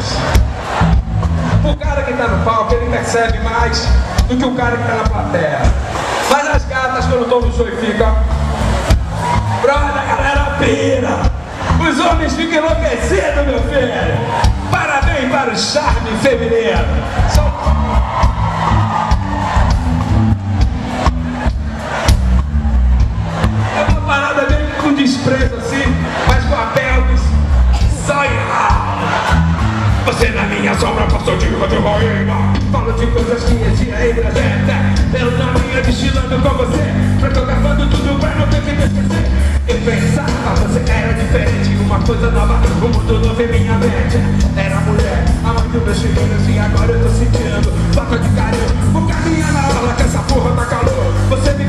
mais. O cara que tá no palco, ele percebe mais do que o cara que tá na plateia. Mas as gatas, quando estão no show e ficam, brother, a galera pira. Os homens ficam enlouquecidos, meu filho. Parabéns para o charme feminino. É uma parada meio com desprezo assim, mas com a pelvis só errado. Você na minha sombra passou de rua de roína. Falo de coisas que existem aí pra gente. Eu na minha destilando com você, fotografando tudo pra não ter que me esquecer. Eu pensava, você era diferente, uma coisa nova, o mundo novo em minha mente. Era mulher, a mãe dos meus filhos, e agora eu tô sentindo falta de carinho. Vou caminhar na orla que essa porra tá calor. Você